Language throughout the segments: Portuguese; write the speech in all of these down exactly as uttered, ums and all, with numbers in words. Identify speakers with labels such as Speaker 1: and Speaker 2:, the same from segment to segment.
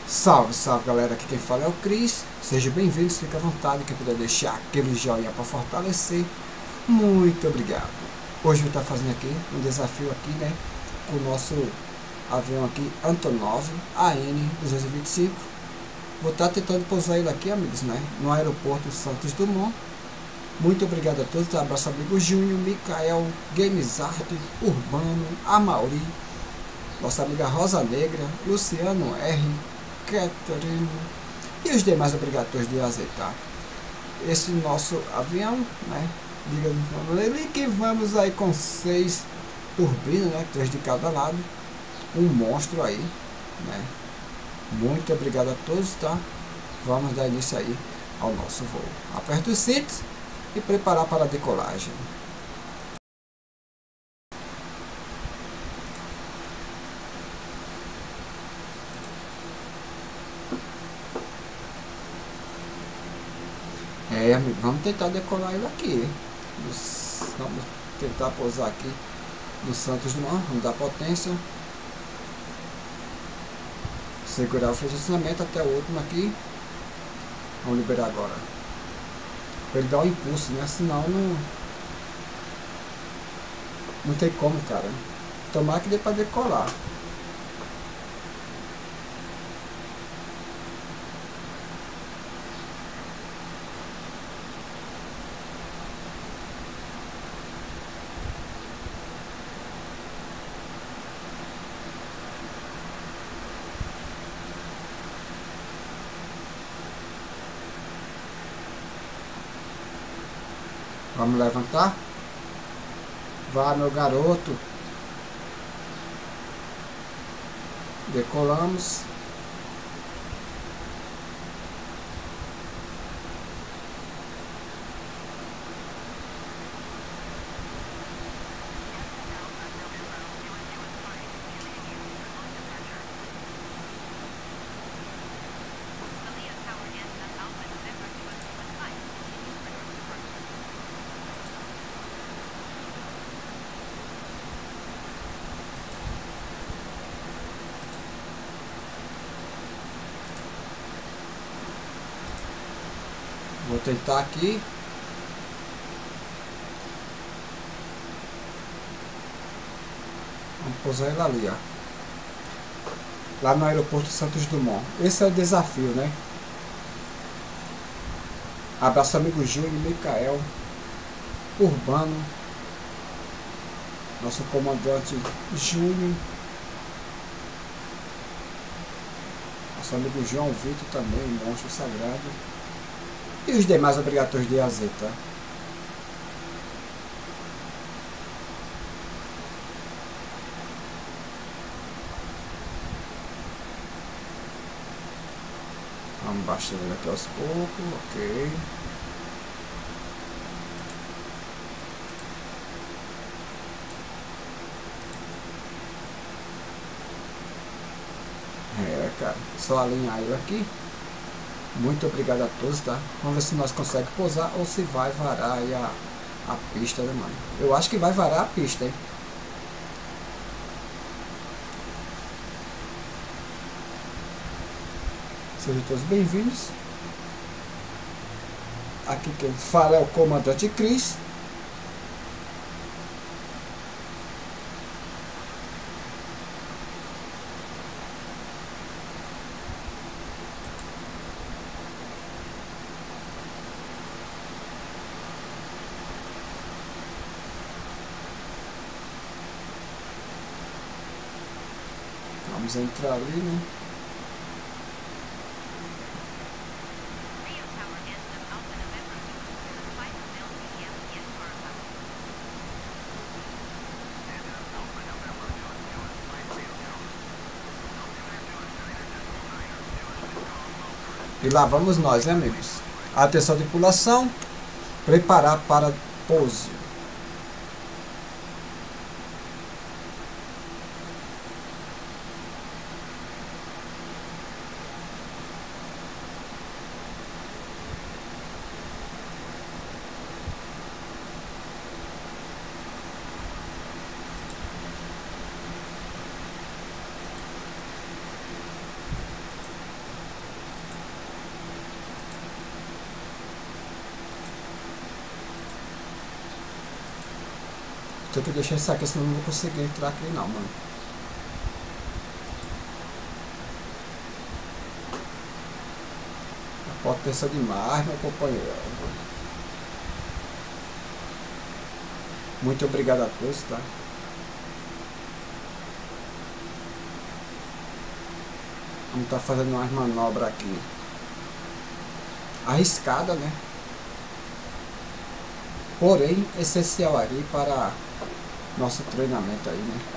Speaker 1: Salve, salve galera, aqui quem fala é o Cris. Sejam bem-vindos, fica à vontade, quem puder deixar aquele joinha para fortalecer, muito obrigado. Hoje eu vou estar fazendo aqui um desafio aqui, né, com o nosso avião aqui, Antonov A N duzentos e vinte e cinco. Vou estar tentando pousar ele aqui, amigos, né, no aeroporto Santos Dumont. Muito obrigado a todos, abraço amigo Júnior, Micael, Gamesart, Urbano, Amauri, nossa amiga Rosa Negra, Luciano R, Catherine e os demais obrigatórios de azeitar esse nosso avião, né? Diga ele que vamos aí com seis turbinas, né? Três de cada lado, um monstro aí, né? Muito obrigado a todos, tá? Vamos dar início aí ao nosso voo. Aperta os cintos e preparar para a decolagem. É, amigo, vamos tentar decolar ele aqui. Vamos tentar pousar aqui no Santos Dumont. Vamos dar potência. Segurar o fechamento até o último aqui. Vamos liberar agora. Para ele dar um impulso, né? Senão não. Não tem como, cara. Tomara que dê para decolar. Vamos levantar? Vá, meu garoto. Decolamos. Vou tentar aqui. Vamos pousar ele ali, ó. Lá no aeroporto Santos Dumont. Esse é o desafio, né? Abraço amigo Júnior, Micael, Urbano, nosso comandante Júnior, nosso amigo João Vitor também, monstro sagrado. E os demais obrigatórios de azeta. Vamos baixando ele aqui aos poucos, ok. É, cara, só alinhar ele aqui. Muito obrigado a todos, tá? Vamos ver se nós conseguimos pousar ou se vai varar aí a, a pista, né, mano? Eu acho que vai varar a pista, hein? Sejam todos bem-vindos. Aqui quem fala é o comandante Cris. Vamos entrar ali, né? E lá vamos nós, né, amigos? Atenção de tripulação, preparar para pouso. tenho que deixar isso aqui, senão eu não vou conseguir entrar aqui não, mano. A potência demais, meu companheiro. Muito obrigado a todos, tá? Vamos estar fazendo umas manobras aqui. Arriscada, né? Porém, essencial aí para nosso treinamento aí, né?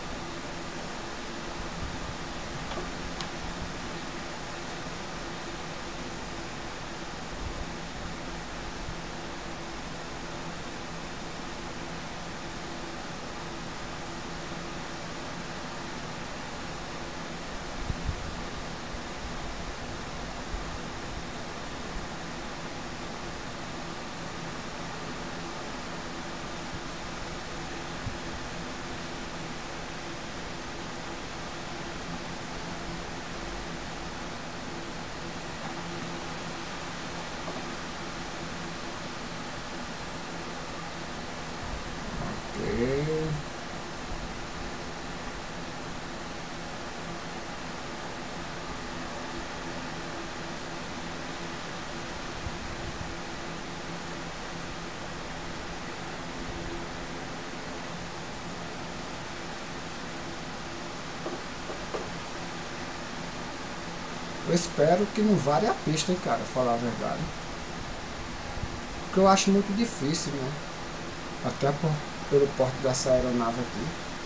Speaker 1: Eu espero que não vale a pista, hein, cara, falar a verdade. Porque eu acho muito difícil, né? Até por, pelo porte dessa aeronave aqui.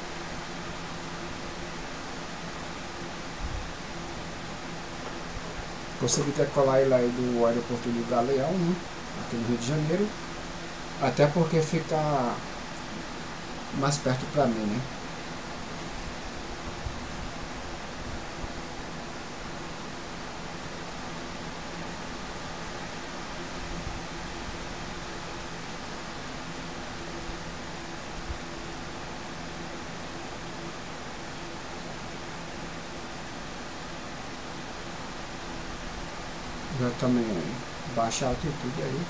Speaker 1: Consegui decolar ele aí do aeroporto do Galeão, né? Aqui no Rio de Janeiro. Até porque fica mais perto pra mim, né? Já também baixa a altitude aí.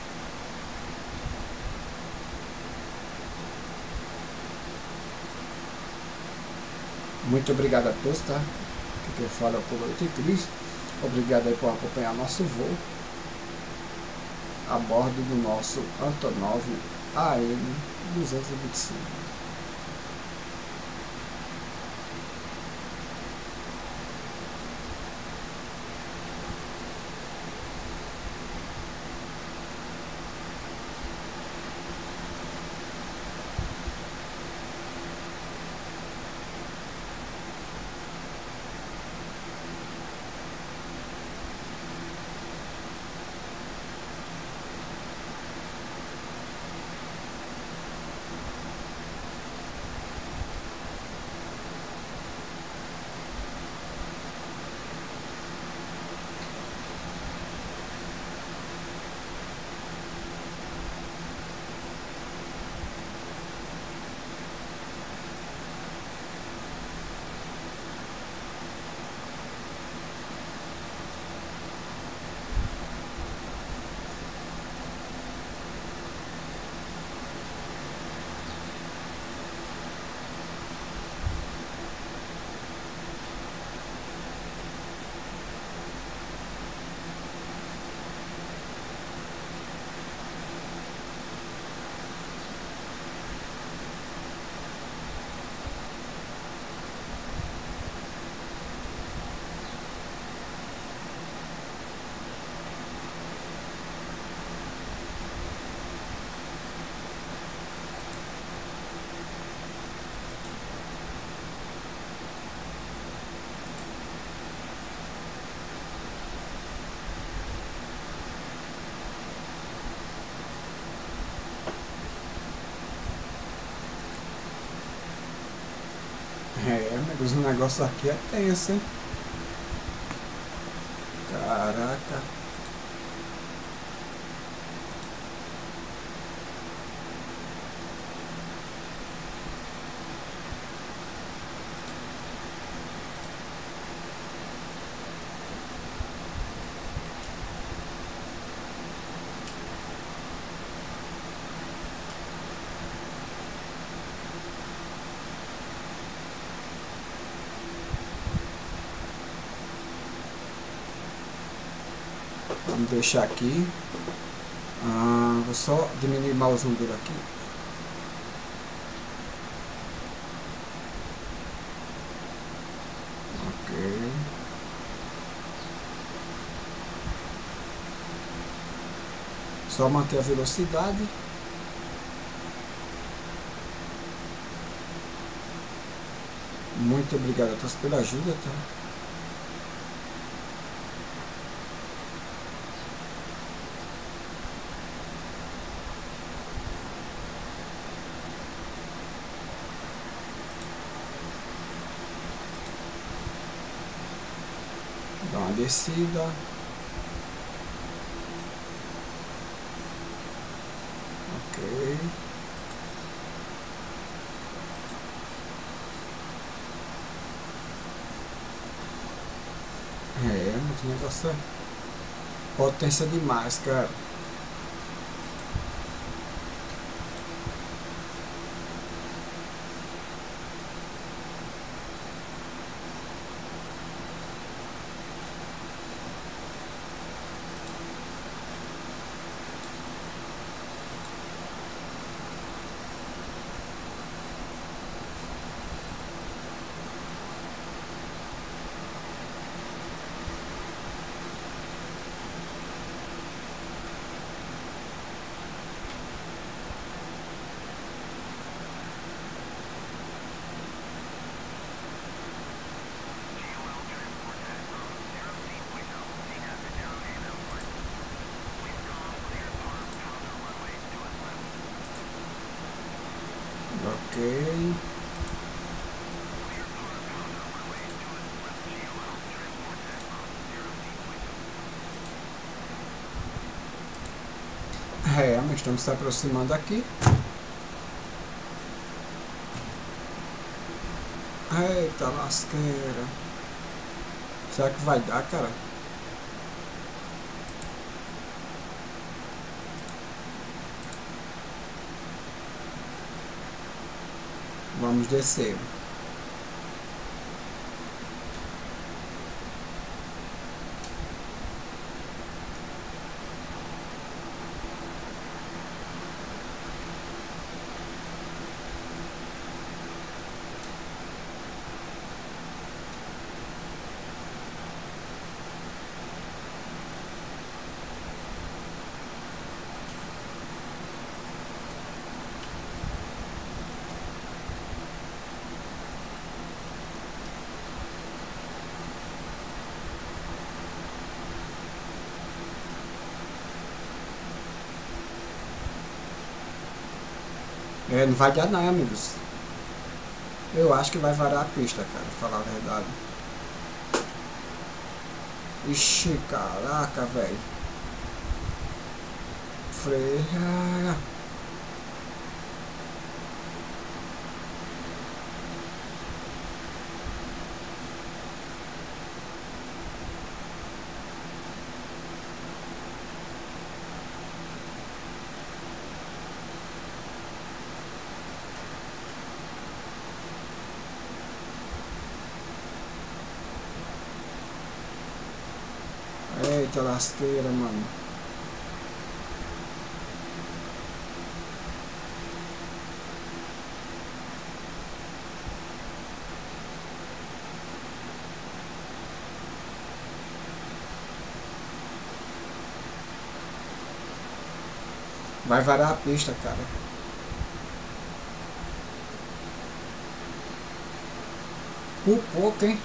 Speaker 1: Muito obrigado a todos, tá? Que quem fala é o Comandante Cris. Obrigado aí por acompanhar nosso voo a bordo do nosso Antonov A N duzentos e vinte e cinco. É, mas o negócio aqui é tenso, hein? Caraca. Vamos deixar aqui. Ah, vou só diminuir mais o zoom dele aqui. Ok. Só manter a velocidade. Muito obrigado a todos pela ajuda, tá? Dá uma descida. Ok. É, muito negócio é potência demais, cara. Ok. É, mas estamos se aproximando aqui. Eita lasqueira. Será que vai dar, cara? Vamos descer. É, não vai dar não, amigos. Eu acho que vai varar a pista, cara, pra falar a verdade. Ixi, caraca, velho. Freia. Eita lasqueira, mano. Vai varar a pista, cara. Por pouco, hein?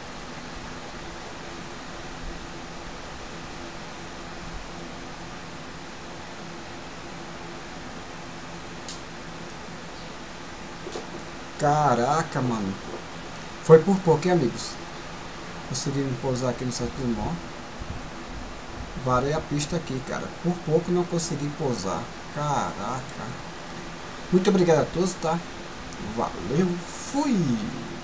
Speaker 1: Caraca, mano. Foi por pouco, hein, amigos? Conseguimos pousar aqui no Santos Dumont. Varei a pista aqui, cara. Por pouco não consegui pousar. Caraca. Muito obrigado a todos, tá? Valeu, fui!